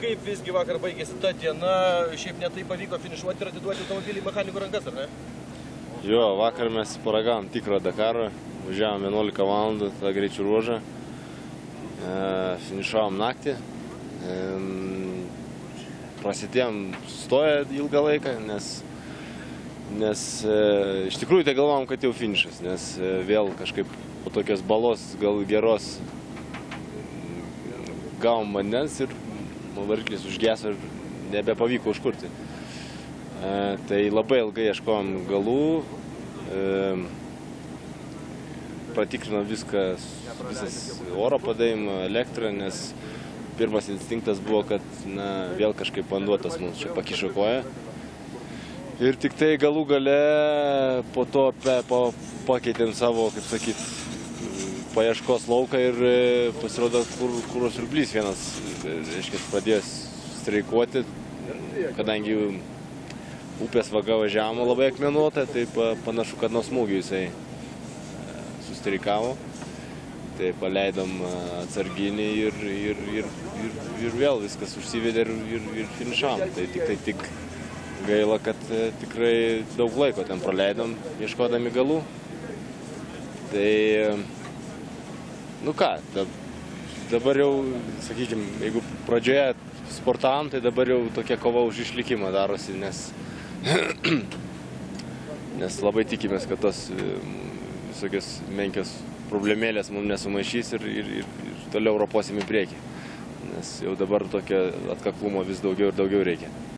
Kaip visgi vakar baigėsi ta diena, šiaip netai pavyko finišuoti ir atiduoti automobilį mechanikų rankas, ar ne? Jo, vakar mes paragavom tikrą Dakarą, važiavom 11 valandų tą greičių ruožą, finišavom naktį, prasidėjom stoję ilgą laiką, nes iš tikrųjų tai galvom, kad jau finišas, nes vėl kažkaip po tokios balos gal geros gavom vandens ir variklis užgeso ir nebepavyko užkurti. Tai labai ilgai ieškojom galų, pratikrinom visas oro padavimą, elektrą, nes pirmas instinktas buvo, kad vėl kažkaip vanduotas mums čia pakišo koją. Ir tik tai galų gale po to pakeitėm savo, kaip sakyt, paieškos lauką ir pasirodo kuro siurblys vienas, reiškia, pradėjo streikuoti, kadangi upės vaga važiavimo labai akmenuota, tai panašu, kad nuo smūgių jisai sustreikavo. Tai paleidom atsarginį ir vėl viskas užsivedė ir finišavom. Tai tik gaila, kad tikrai daug laiko ten praleidom, ieškodami galų. Tai nu ką, dabar jau, sakykime, jeigu pradžioje sportavom, tai dabar jau tokia kova už išlikimą darosi, nes labai tikimės, kad tos visokios menkios problemėlės mums nesumaišys ir toliau roposim į priekį, nes jau dabar tokio atkaklumo vis daugiau ir daugiau reikia.